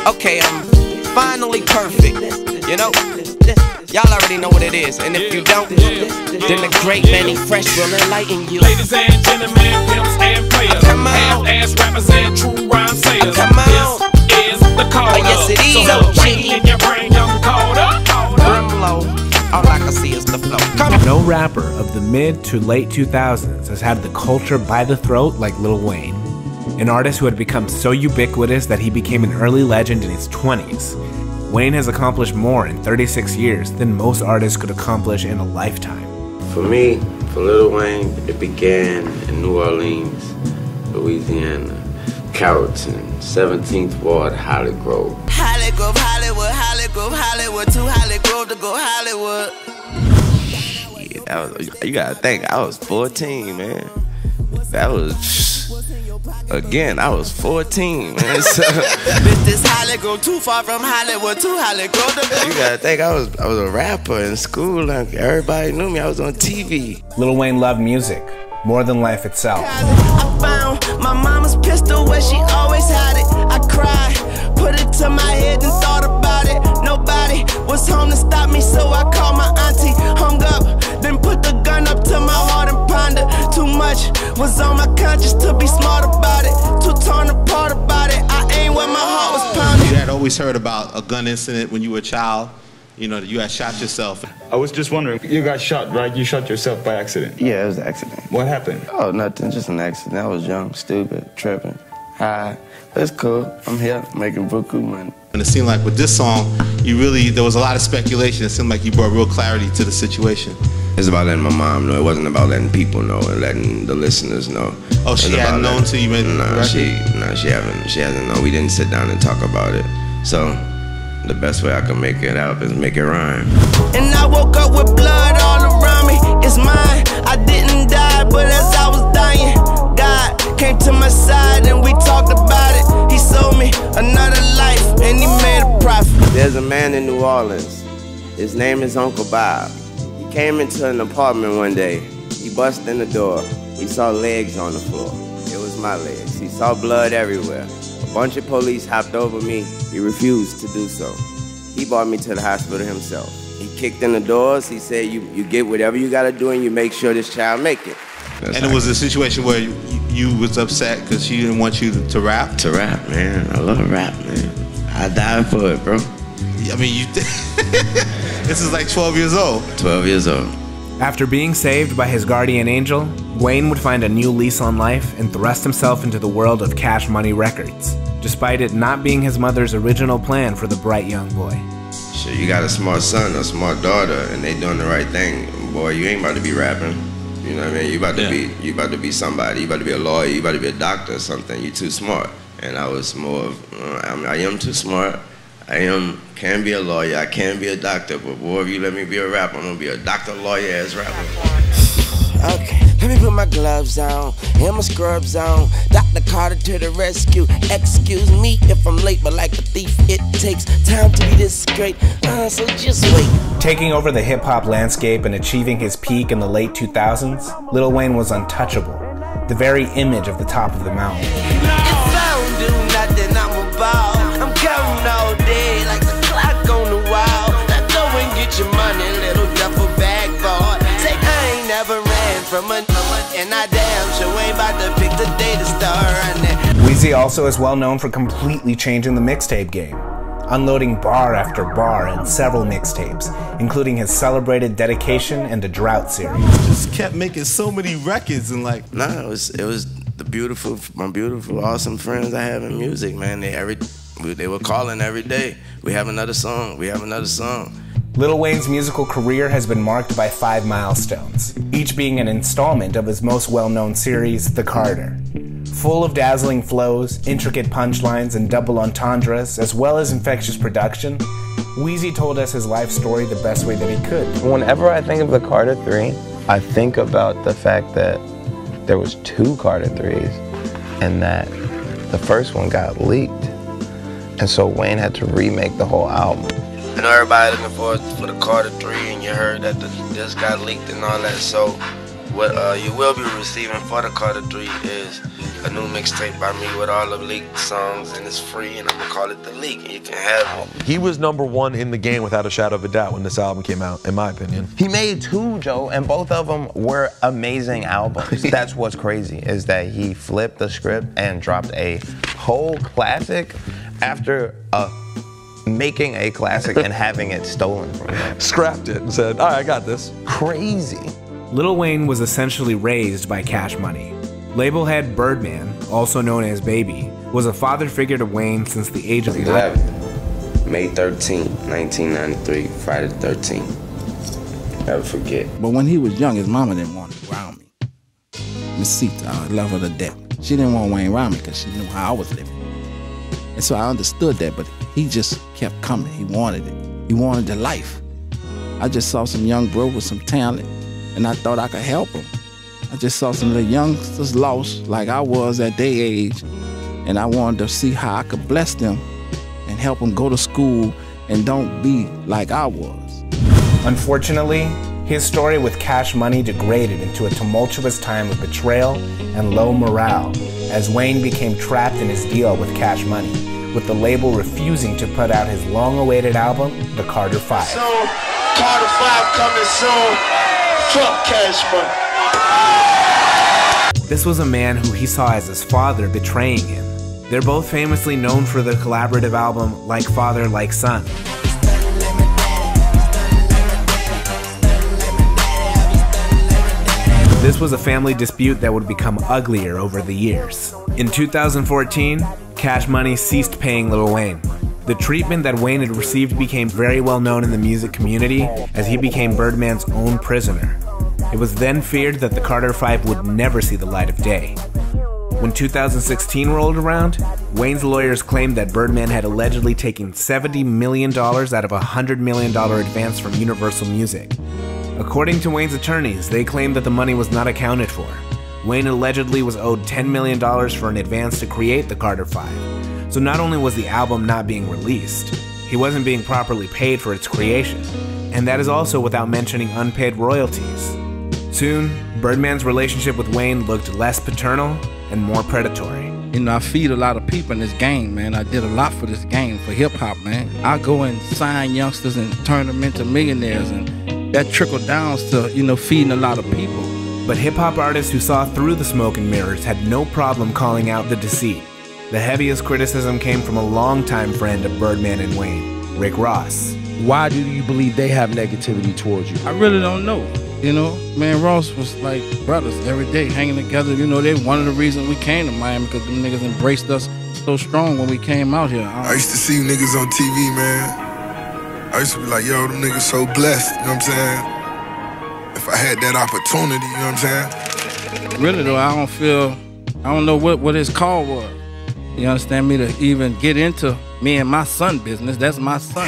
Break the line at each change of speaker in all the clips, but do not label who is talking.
Okay, I'm finally perfect, you know? Y'all already know what it is, and if you don't, then the great Manny Fresh will enlighten you.
Ladies and gentlemen, pimps and players, half-ass rappers and true rhyme sayers.
Come on.
This is the call up.
Yes, it is.
So put a in your brain, I'm called up.
I'm low, all I can see is the flow. Come on.
No rapper of the mid to late 2000s has had the culture by the throat like Lil Wayne, an artist who had become so ubiquitous that he became an early legend in his 20s. Wayne has accomplished more in 36 years than most artists could accomplish in a lifetime.
For me, for Lil Wayne, it began in New Orleans, Louisiana, Carrollton, 17th Ward, Holly Grove.
Holly Grove, Hollywood, Holly Grove, Hollywood, to Holly Grove to go Hollywood.
Shit, you gotta think, I was 14, man. That was, again, I was 14, man. So,
Bitch, this Holly Grove, too far from Hollywood, to Holly Grove to go.
you gotta think, I was a rapper in school. Like, everybody knew me. I was on TV.
Lil Wayne loved music more than life itself.
I found my mama's pistol where she always had it. I cried, put it to my head and thought about it. Nobody was home to stop me, so I called my auntie, hung up, then put the gun up to my heart and pondered. Too much was on my conscience to be smart about it, too torn apart about it. I ain't where my heart was pounding.
You had always heard about a gun incident when you were a child, you know, that you had shot yourself.
I was just wondering, you got shot, right? You shot yourself by accident?
Yeah, it was an accident.
What happened?
Oh, nothing, just an accident. I was young, stupid, tripping, high. But it's cool. I'm here making buku money.
And it seemed like with this song, there was a lot of speculation. It seemed like you brought real clarity to the situation.
It's about letting my mom know. It wasn't about letting people know and letting the listeners know.
Oh, she hadn't known till you made the record?
She hasn't known. We didn't sit down and talk about it. So the best way I can make it out is make it rhyme.
And I woke up with blood all around me. It's mine. I didn't die, but as I was dying, God came to my side and we talked about it. He sold me another life and he made a profit.
There's a man in New Orleans. His name is Uncle Bob. He came into an apartment one day. He busted in the door. He saw legs on the floor. It was my legs. He saw blood everywhere. A bunch of police hopped over me. He refused to do so. He brought me to the hospital himself. He kicked in the doors. He said, you get whatever you gotta do and you make sure this child make it.
And it was a situation where you was upset because she didn't want you to rap?
To rap, man. I love rap, man. I died for it, bro.
I mean, this is like 12 years old.
12 years old.
After being saved by his guardian angel, Wayne would find a new lease on life and thrust himself into the world of Cash Money Records, despite it not being his mother's original plan for the bright young boy.
Shit, you got a smart son, a smart daughter, and they doing the right thing. Boy, you ain't about to be rapping. You know what I mean? You about to be somebody. You about to be a lawyer. You about to be a doctor or something. You too smart. And I was more of, I am too smart. Can be a lawyer, I can be a doctor, but boy, if you let me be a rapper, I'm gonna be a doctor, lawyer, ass rapper.
Okay, let me put my gloves on and my scrubs on. Dr. Carter to the rescue. Excuse me if I'm late, but like a thief, it takes time to be this great. So just wait.
Taking over the hip-hop landscape and achieving his peak in the late 2000s, Lil Wayne was untouchable, the very image of the top of the mountain.
If I don't do nothing, I'm about. I'm counting all day like the clock on the wall. Now go and get your money, little duffel bag boy. Say I ain't never ran from a and I damn sure ain't about to pick the day to start running.
Weezy also is well known for completely changing the mixtape game, unloading bar after bar in several mixtapes, including his celebrated Dedication and the Drought series.
Just kept making so many records and like...
Nah, it was my beautiful, awesome friends I have in music, man. They were calling every day. We have another song, we have another song.
Lil Wayne's musical career has been marked by 5 milestones, each being an installment of his most well-known series, The Carter. Full of dazzling flows, intricate punchlines, and double entendres, as well as infectious production, Weezy told us his life story the best way that he could.
Whenever I think of the Carter 3, I think about the fact that there was 2 Carter 3s, and that the first one got leaked. And so Wayne had to remake the whole album.
I know everybody looking for the Carter 3, and you heard that this got leaked and all that, so
What you will be receiving for the Carter 3 is a new mixtape by me with all the leaked songs, and it's free, and I'm gonna call it The Leak, and you can have it.
He was #1 in the game without a shadow of a doubt when this album came out, in my opinion.
He made 2, Joe, and both of them were amazing albums. That's what's crazy, is that he flipped the script and dropped a whole classic after making a classic and having it stolen from him.
Scrapped it and said, all right, I got this.
Crazy.
Lil Wayne was essentially raised by Cash Money. Label head Birdman, also known as Baby, was a father figure to Wayne since the age of 11.
May 13, 1993, Friday the 13th. Never forget.
But when he was young, his mama didn't want him around me. Miss Sita, I love her to death. She didn't want Wayne around me because she knew how I was living. And so I understood that, but he just kept coming. He wanted it. He wanted the life. I just saw some young bro with some talent, and I thought I could help him. I just saw some little youngsters lost like I was at their age, and I wanted to see how I could bless them and help them go to school and don't be like I was.
Unfortunately, his story with Cash Money degraded into a tumultuous time of betrayal and low morale as Wayne became trapped in his deal with Cash Money, with the label refusing to put out his long-awaited album, The Carter 5.
Soon, Carter 5 coming soon. Fuck Cash Money.
This was a man who he saw as his father betraying him. They're both famously known for the collaborative album Like Father, Like Son. This was a family dispute that would become uglier over the years. In 2014, Cash Money ceased paying Lil Wayne. The treatment that Wayne had received became very well known in the music community as he became Birdman's own prisoner. It was then feared that the Carter 5 would never see the light of day. When 2016 rolled around, Wayne's lawyers claimed that Birdman had allegedly taken $70 million out of a $100 million advance from Universal Music. According to Wayne's attorneys, they claimed that the money was not accounted for. Wayne allegedly was owed $10 million for an advance to create the Carter 5. So not only was the album not being released, he wasn't being properly paid for its creation. And that is also without mentioning unpaid royalties. Soon, Birdman's relationship with Wayne looked less paternal and more predatory.
You know, I feed a lot of people in this game, man. I did a lot for this game, for hip-hop, man. I go and sign youngsters and turn them into millionaires, and that trickled down to, you know, feeding a lot of people.
But hip-hop artists who saw through the smoke and mirrors had no problem calling out the deceit. The heaviest criticism came from a longtime friend of Birdman and Wayne, Rick Ross.
Why do you believe they have negativity towards you?
I really don't know. You know, man, Ross was like brothers every day, hanging together. You know, they one of the reasons we came to Miami, because them niggas embraced us so strong when we came out here.
I used to see you niggas on TV, man. I used to be like, yo, them niggas so blessed, you know what I'm saying? If I had that opportunity, you know what I'm saying?
Really though, I don't know what his call was. You understand me, to even get into me and my son business. That's my son.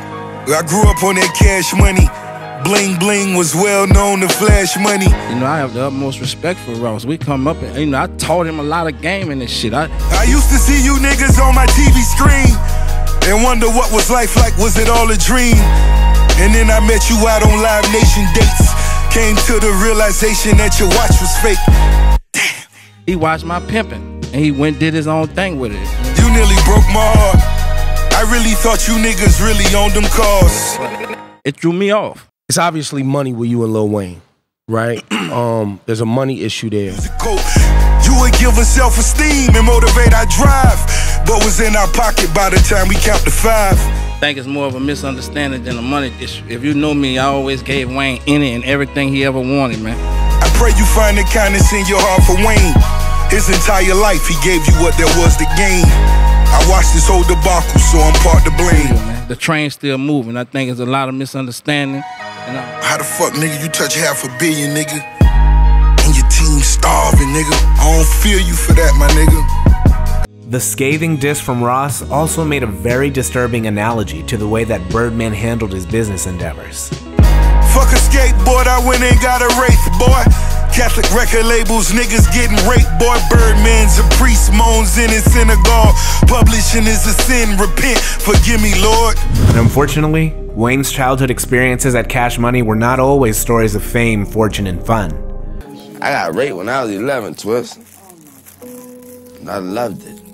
I grew up on that Cash Money. Bling bling was well known to flash money.
You know, I have the utmost respect for Ross. We come up and, you know, I taught him a lot of game and this shit. I
used to see you niggas on my TV screen and wonder what was life like, was it all a dream? And then I met you out on Live Nation dates. Came to the realization that your watch was fake.
Damn. He watched my pimping and he went and did his own thing with it.
You nearly broke my heart. I really thought you niggas really owned them cars.
It threw me off.
It's obviously money with you and Lil Wayne, right? There's a money issue there.
You would give us self-esteem and motivate our drive, but was in our pocket by the time we count to 5.
I think it's more of a misunderstanding than a money issue. If you know me, I always gave Wayne any and everything he ever wanted, man.
I pray you find the kindness in your heart for Wayne. His entire life, he gave you what there was to gain. I watched this whole debacle, so I'm part to blame.
Yeah, the train's still moving. I think there's a lot of misunderstanding.
How the fuck, nigga, you touch $500 million, nigga? And your team starving, nigga. I don't feel you for that, my nigga.
The scathing diss from Ross also made a very disturbing analogy to the way that Birdman handled his business endeavors.
Fuck a skateboard, I went and got a Wraith, boy. Catholic record labels, niggas getting raped, boy. Birdman's a priest, moans in his synagogue. Publishing is a sin, repent, forgive me, Lord.
And unfortunately, Wayne's childhood experiences at Cash Money were not always stories of fame, fortune, and fun.
I got raped when I was 11, Twist. I loved it.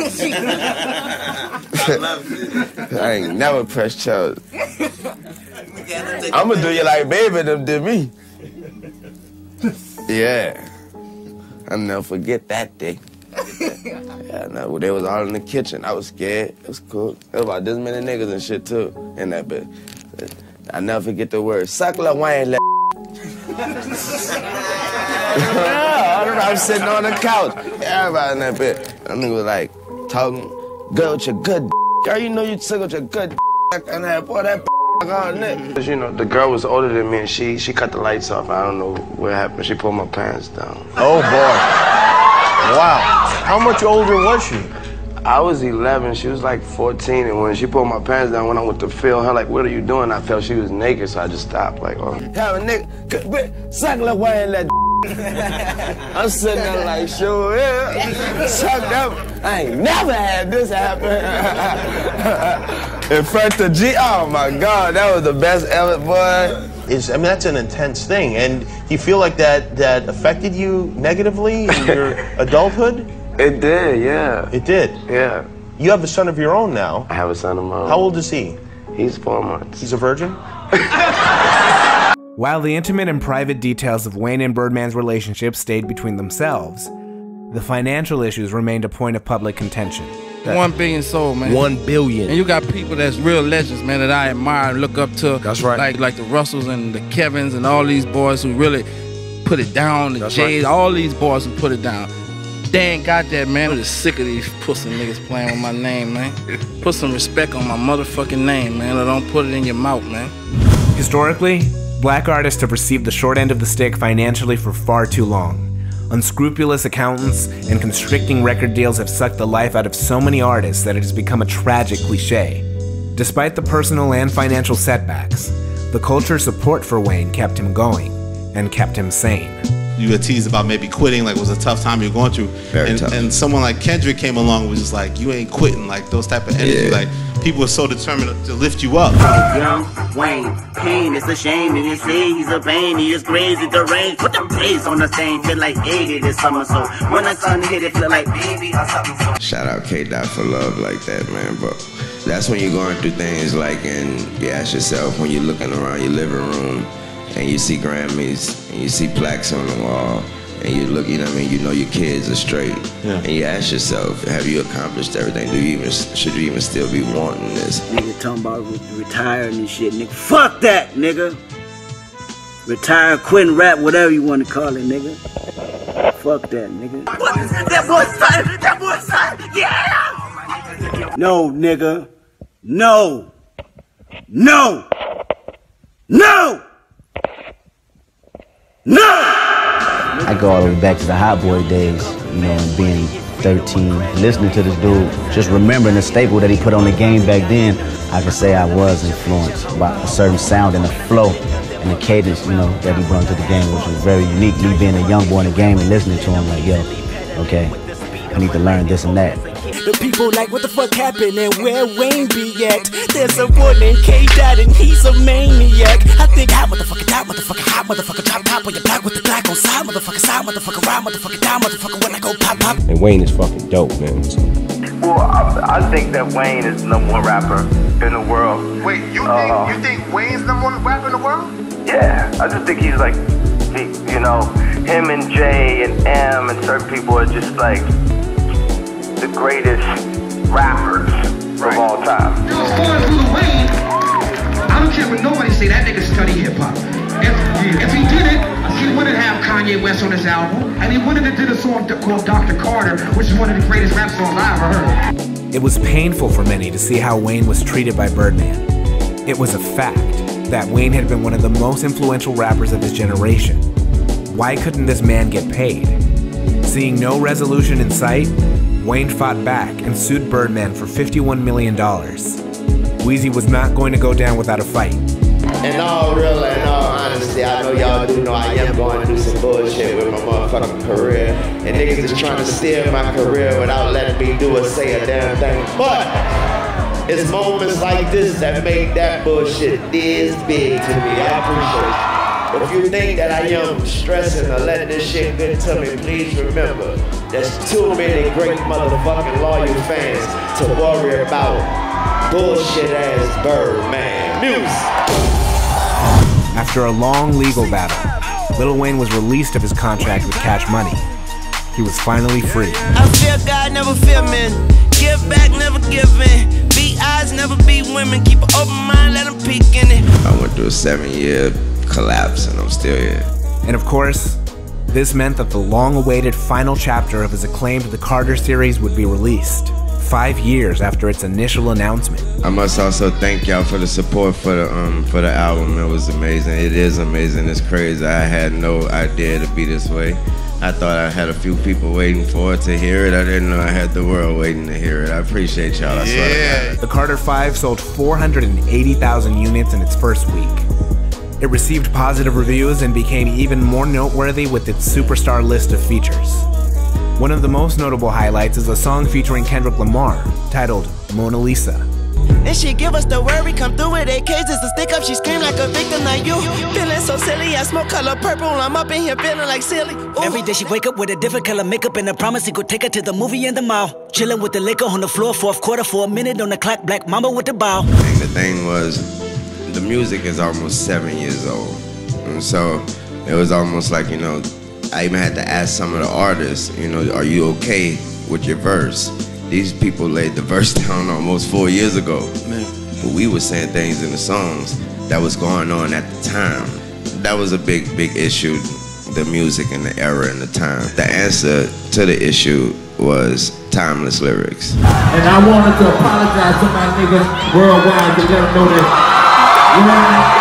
I ain't never pressed charges. I'ma do you like baby them did me. Yeah. I'll never forget that day. Yeah, no, they was all in the kitchen. I was scared. It was cool. There was about this many niggas and shit too in that bit. I never forget the word. Suck Lil Wayne. I was sitting on the couch. Everybody in that bit. That nigga was like talking, girl with your good girl, you know you took with your good and that boy that on it. You know, the girl was older than me and she cut the lights off. I don't know what happened. She pulled my pants down.
Oh boy. Wow. How much older was she?
I was 11, she was like 14, and when she pulled my pants down, when I went to feel her, like, what are you doing? I felt she was naked, so I just stopped, like, oh. Have a nigga, suck Lil Wayne that I'm sitting there like, sure, yeah. Sucked up. I ain't never had this happen. In front of G, oh my God, that was the best ever, boy.
I mean, that's an intense thing, and do you feel like that affected you negatively in your adulthood?
It did, yeah.
It did?
Yeah.
You have a son of your own now.
I have a son of my own.
How old is he?
He's 4 months.
He's a virgin?
While the intimate and private details of Wayne and Birdman's relationship stayed between themselves, the financial issues remained a point of public contention.
1 billion sold, man.
1 billion.
And you got people that's real legends, man, that I admire and look up to.
That's right.
Like the Russells and the Kevins and all these boys who really put it down, the Jays, right. All these boys who put it down. They ain't got that, man. I'm just sick of these pussy niggas playing with my name, man. Put some respect on my motherfucking name, man, or don't put it in your mouth, man.
Historically, black artists have received the short end of the stick financially for far too long. Unscrupulous accountants and constricting record deals have sucked the life out of so many artists that it has become a tragic cliche. Despite the personal and financial setbacks, the culture's support for Wayne kept him going and kept him sane.
You were teased about maybe quitting, like it was a tough time you were going through.
Very tough.
And someone like Kendrick came along and was just like, you ain't quitting, like those type of energy.
Yeah.
Like people were so determined to lift you up.
Young Wayne, pain is a shame, and you say he's a pain, he is crazy, deranged. Put the bass on the thing, feel like 80 this summer, so when the sun hit it, feel like baby or something. So.
Shout out K-Dot for love like that, man, but that's when you're going through things like, and you ask yourself when you're looking around your living room, and you see Grammys, and you see plaques on the wall, and you look, you know what I mean, you know your kids are straight, and you ask yourself, have you accomplished everything? Should you even still be wanting this?
Nigga talking about retiring and shit, nigga. Fuck that, nigga. Retire, quit, and rap, whatever you want to call it, nigga. Fuck that, nigga. That boy's son, that boy's son, yeah! No, nigga. No. No. No! No!
I go all the way back to the Hot Boy days, you know, and being 13, listening to this dude, just remembering the staple that he put on the game back then. I can say I was influenced by a certain sound and the flow and the cadence, you know, that he brought to the game, which was very unique. Me being a young boy in the game and listening to him, like, yo, okay, I need to learn this and that.
The people like, what the fuck happened and where Wayne be at? There's a boy named K-Dot and he's a maniac. I think hot motherfucker, top motherfucker, hot motherfucker, top on your block with the black on side motherfucker, ride motherfucker, down motherfucker when I go pop.
And Wayne is fucking dope, man.
Well, I think that Wayne is the #1 rapper in the world.
Wait, you think Wayne's #1 rapper in the world?
Yeah, I just think he's like, you know, him and Jay and M and certain people are just like the greatest rappers of all time.
Yo, going through the Wayne, I don't care what nobody say, that nigga study hip-hop. If he did it, he wouldn't have Kanye West on his album, and he wouldn't have did a song called Dr. Carter, which is one of the greatest rap songs I ever heard.
It was painful for many to see how Wayne was treated by Birdman. It was a fact that Wayne had been one of the most influential rappers of his generation. Why couldn't this man get paid? Seeing no resolution in sight, Wayne fought back and sued Birdman for $51 million. Weezy was not going to go down without a fight.
In all real and all honesty, I know y'all do know I am going through some bullshit with my motherfucking career. And niggas is trying to steer my career without letting me do or say a damn thing. But it's moments like this that make that bullshit this big to me. I appreciate it. If you think that I am stressing or letting this shit get to me, please remember, there's too many great motherfucking loyal fans to worry about bullshit ass Birdman music.
After a long legal battle, Lil Wayne was released of his contract with Cash Money. He was finally free.
I fear God, never fear men. Give back, never give in. Be eyes, never be women. Keep an open mind, let them peek in it.
I went through a 7-year collapse and I'm still here.
And of course, this meant that the long-awaited final chapter of his acclaimed The Carter series would be released, 5 years after its initial announcement.
I must also thank y'all for the support for the album. It was amazing. It is amazing. It's crazy. I had no idea to be this way. I thought I had a few people waiting for it to hear it. I didn't know I had the world waiting to hear it. I appreciate y'all. I swear to God.
The Carter 5 sold 480,000 units in its first week. It received positive reviews and became even more noteworthy with its superstar list of features. One of the most notable highlights is a song featuring Kendrick Lamar, titled Mona Lisa.
And she give us the word, we come through with AKs, it's a stick up, she scream like a victim, like you. Feeling so silly, I smoke color purple, I'm up in here feeling like silly. Ooh.
Every day she wake up with a different color makeup and a promise he could take her to the movie in the mall. Chilling with the liquor on the floor, fourth quarter for a minute on the clock, black mama with the bow.
The thing was, the music is almost 7 years old. And so it was almost like, you know, I even had to ask some of the artists, you know, are you okay with your verse? These people laid the verse down almost 4 years ago. Man. But we were saying things in the songs that was going on at the time. That was a big issue, the music and the era and the time. The answer to the issue was timeless lyrics.
And I wanted to apologize to my niggas worldwide to let them know that, you know,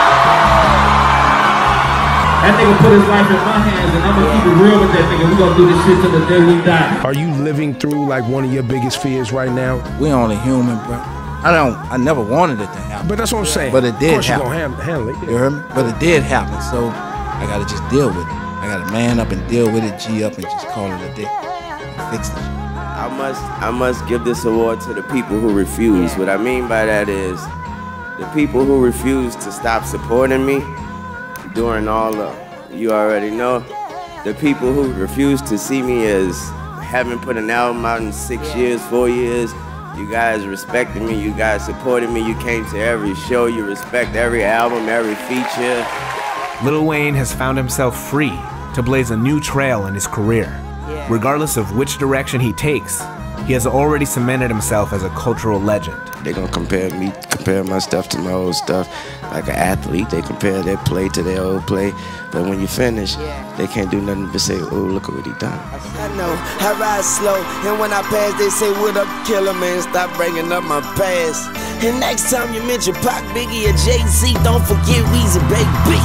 that nigga put his life in my hands and I'm gonna keep it real with that nigga. We gonna do this shit till the day we die.
Are you living through like one of your biggest fears right now?
We only human, bro. I never wanted it to happen.
But that's what I'm saying.
But it did
of course
happen.
You're gonna handle it. Yeah.
You heard me? But it did happen, so I gotta just deal with it. I gotta man up and deal with it, G up and just call it a day. And fix it.
I must give this award to the people who refuse. What I mean by that is the people who refuse to stop supporting me during all the, you already know, the people who refuse to see me as having put an album out in 6 years, 4 years. You guys respected me, you guys supported me, you came to every show, you respect every album, every feature.
Lil Wayne has found himself free to blaze a new trail in his career. Regardless of which direction he takes, he has already cemented himself as a cultural legend.
They're gonna compare my stuff to my old stuff. Like an athlete, they compare their play to their old play. But when you finish, they can't do nothing but say, oh, look at what he done.
I know, I ride slow, and when I pass, they say, what up, killer, man, stop bringing up my past. And next time you mention Pac, Biggie, or Jay-Z, don't forget Weezy, baby.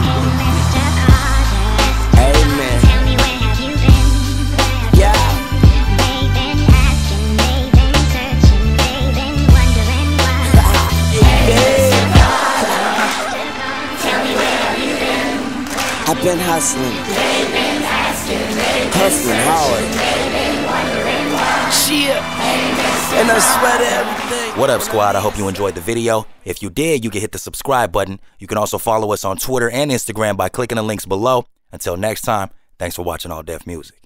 Amen. I've been hustling. Hustling hard. Shit. And I sweat everything.
What up, squad? I hope you enjoyed the video. If you did, you can hit the subscribe button. You can also follow us on Twitter and Instagram by clicking the links below. Until next time, thanks for watching All Def Music.